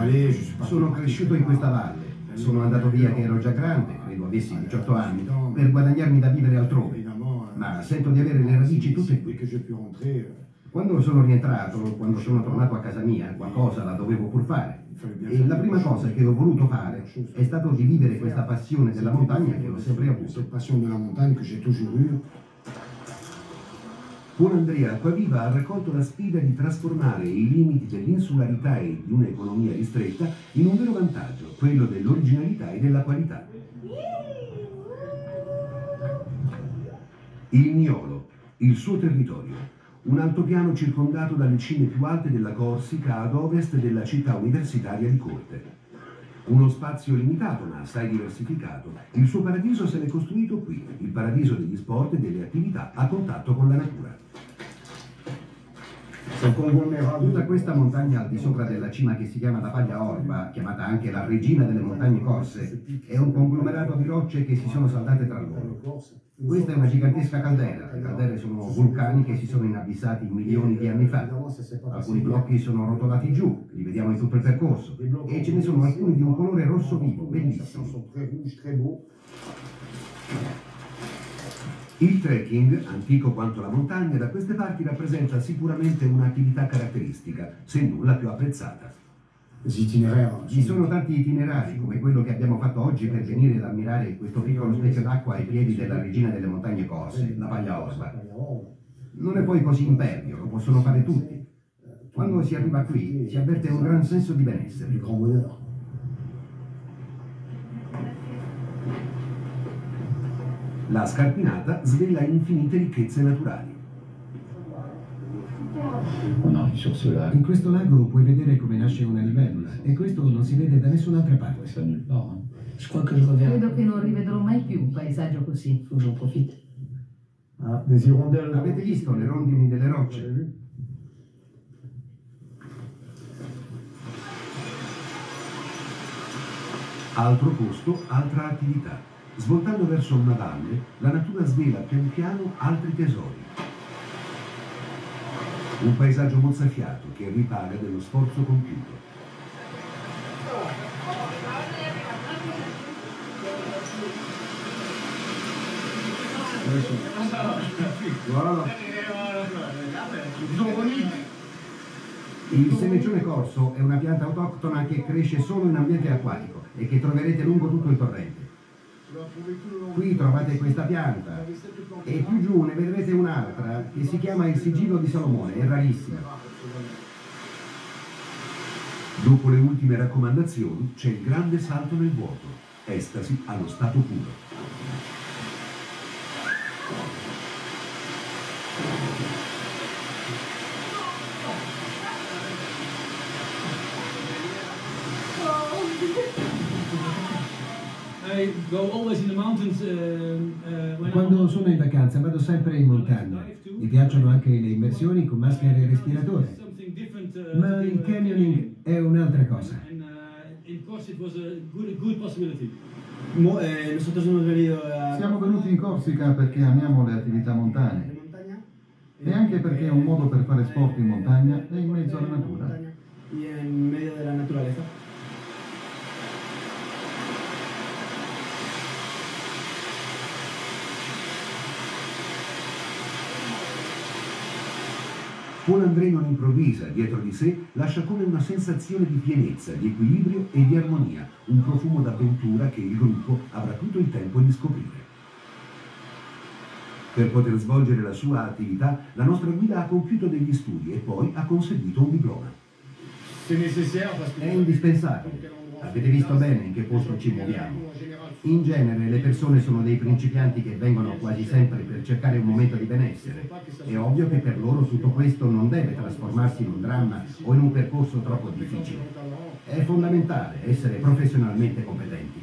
Sono cresciuto in questa valle. Sono andato via che ero già grande, credo avessi 18 anni, per guadagnarmi da vivere altrove. Ma sento di avere le radici tutte qui. Quando sono rientrato, quando sono tornato a casa mia, qualcosa la dovevo pur fare. E la prima cosa che ho voluto fare è stato di vivere questa passione della montagna che ho sempre avuto. Juan Andrea Acquaviva ha raccolto la sfida di trasformare i limiti dell'insularità e di un'economia ristretta in un vero vantaggio, quello dell'originalità e della qualità. Il Niolo, il suo territorio, un altopiano circondato dalle cime più alte della Corsica ad ovest della città universitaria di Corte. Uno spazio limitato ma assai diversificato, il suo paradiso se l'è costruito qui, il paradiso degli sport e delle attività a contatto con la natura. Tutta questa montagna al di sopra della cima che si chiama la Paglia Orba, chiamata anche la regina delle montagne corse, è un conglomerato di rocce che si sono saldate tra loro. Questa è una gigantesca caldera. Le caldere sono vulcani che si sono inabissati milioni di anni fa. Alcuni blocchi sono rotolati giù, li vediamo in tutto il percorso, e ce ne sono alcuni di un colore rosso vivo, bellissimo. Il trekking, antico quanto la montagna, da queste parti rappresenta sicuramente un'attività caratteristica, se non la più apprezzata. Ci sono tanti itinerari, come quello che abbiamo fatto oggi per venire ad ammirare questo piccolo specchio d'acqua ai piedi della regina delle montagne corse, la Paglia Orba. Non è poi così impervio, lo possono fare tutti. Quando si arriva qui si avverte un gran senso di benessere. La scarpinata svela infinite ricchezze naturali. In questo lago puoi vedere come nasce una libellula, e questo non si vede da nessun'altra parte. Credo che non rivedrò mai più un paesaggio così. Avete visto le rondini delle rocce? Altro posto, altra attività. Svoltando verso una valle, la natura svela pian piano altri tesori. Un paesaggio mozzafiato che ripaga dello sforzo compiuto. Il semecione corso è una pianta autoctona che cresce solo in ambiente acquatico e che troverete lungo tutto il torrente. Qui trovate questa pianta e più giù ne vedrete un'altra che si chiama il sigillo di Salomone, è rarissima. Dopo le ultime raccomandazioni c'è il grande salto nel vuoto, estasi allo stato puro. Quando sono in vacanza vado sempre in montagna. Mi piacciono anche le immersioni con maschere respiratorie. Ma il canyoning è un'altra cosa. Siamo venuti in Corsica perché amiamo le attività montanee e anche perché è un modo per fare sport in montagna e in mezzo alla natura. Juan André non improvvisa, dietro di sé lascia come una sensazione di pienezza, di equilibrio e di armonia, un profumo d'avventura che il gruppo avrà tutto il tempo di scoprire. Per poter svolgere la sua attività, la nostra guida ha compiuto degli studi e poi ha conseguito un diploma. È indispensabile. Avete visto bene in che posto ci muoviamo. In genere le persone sono dei principianti che vengono quasi sempre per cercare un momento di benessere. È ovvio che per loro tutto questo non deve trasformarsi in un dramma o in un percorso troppo difficile. È fondamentale essere professionalmente competenti.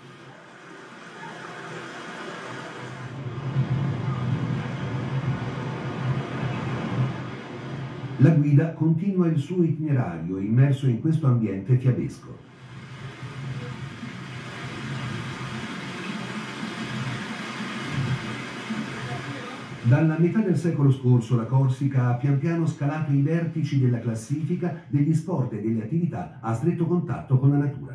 La guida continua il suo itinerario immerso in questo ambiente fiabesco. Dalla metà del secolo scorso la Corsica ha pian piano scalato i vertici della classifica degli sport e delle attività a stretto contatto con la natura.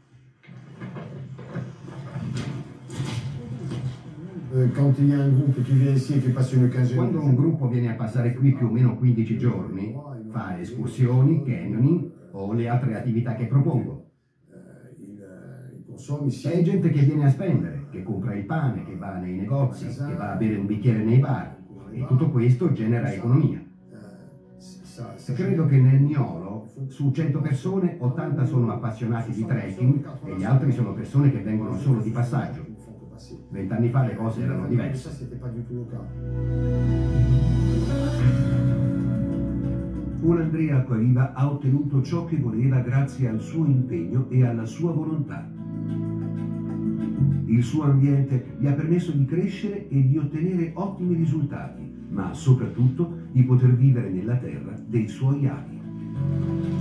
Quando un gruppo viene a passare qui più o meno 15 giorni, fa escursioni, canyoning o le altre attività che propongo. È gente che viene a spendere, che compra il pane, che va nei negozi, che va a bere un bicchiere nei bar, e tutto questo genera economia. Credo che nel Niolo, su 100 persone, 80 sono appassionati di trekking e gli altri sono persone che vengono solo di passaggio. 20 anni fa le cose erano diverse. Un Andrea Acquaviva ha ottenuto ciò che voleva grazie al suo impegno e alla sua volontà. Il suo ambiente gli ha permesso di crescere e di ottenere ottimi risultati, ma soprattutto di poter vivere nella terra dei suoi avi.